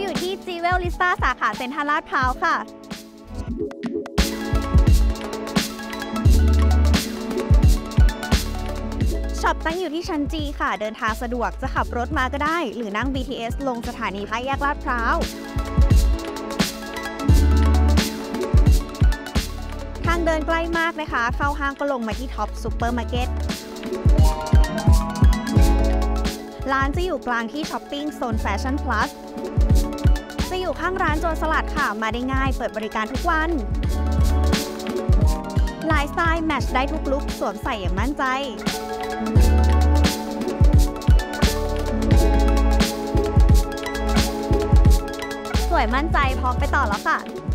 อยู่ที่ Jewel Lista สาขาเซ็นทรัลลาดพร้าวค่ะช็อปตั้งอยู่ที่ชั้น G ค่ะเดินทางสะดวกจะขับรถมาก็ได้หรือนั่ง BTS ลงสถานี5 แยกลาดพร้าวทางเดินใกล้มากนะคะเข้าห้างก็ลงมาที่ท็อปซูเปอร์มาร์เก็ตร้านจะอยู่กลางที่ช้อปปิ้งโซนแฟชั่นพลัสจะอยู่ข้างร้านโจรสลัดค่ะมาได้ง่ายเปิดบริการทุกวันไลฟ์สไตล์แมทช์ได้ทุกลุคสวมใส่อย่างมั่นใจสวยมั่นใจพร้อมไปต่อแล้วค่ะ